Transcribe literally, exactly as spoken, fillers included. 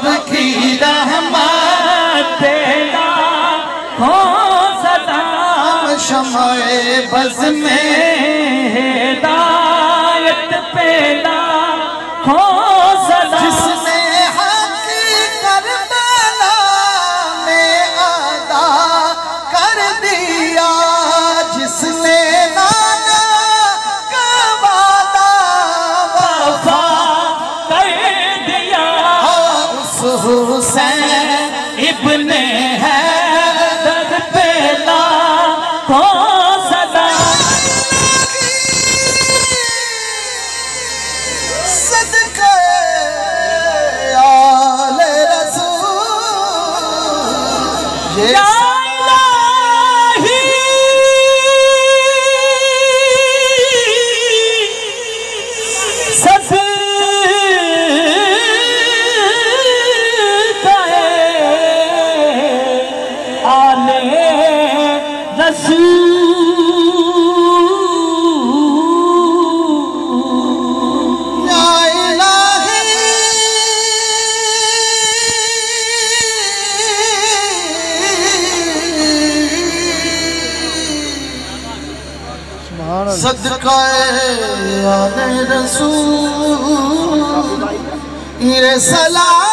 की रहमत तेरा हो सलाम, शम्ए बज़ में हिदायत पैदा हो सलाम। जिसने हक़ करबला में अदा कर दिया, जिसने नाना का वादा वफा कर दिया, उस हुसैन इब्ने हैदर पैदा हो सलाम। सदके आले रसूल, ये सदका आले रसूल, ये सलाम